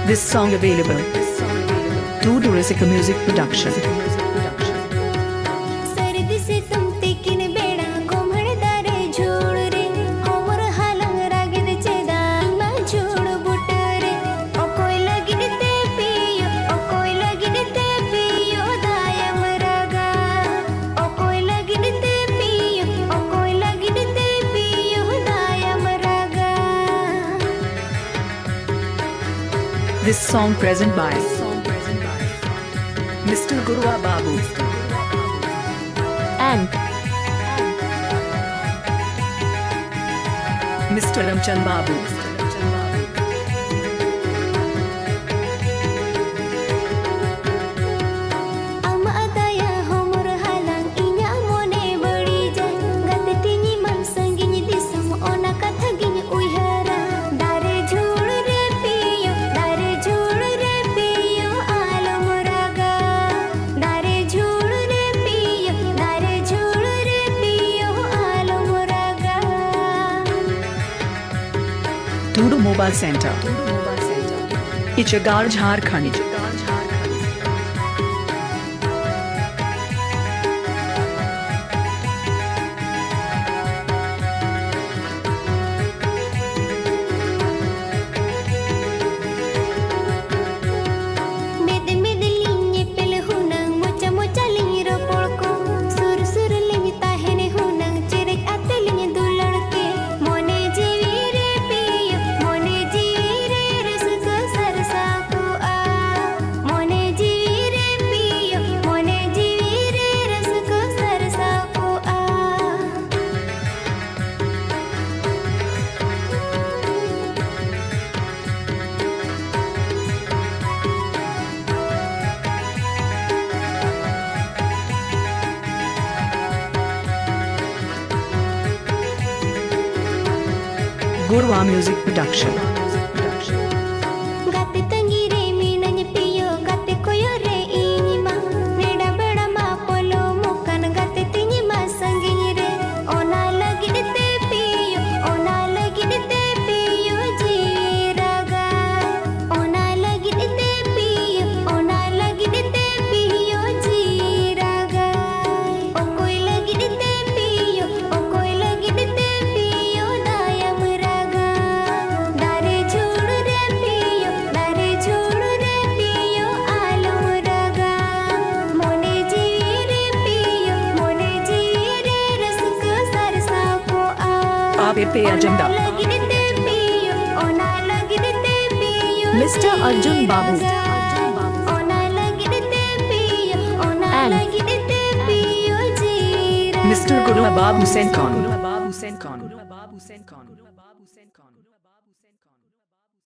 This song available to Durasica Music Production. This song present by Mr. Gurwa Babu and Mr. Ramchand Babu. Tudu Mobile Center, Ichagar, Jharkhand. Gurwa Music Production. Pe agenda. Mr. Arjun Babu and Mr. Gurwa Babu Senkon.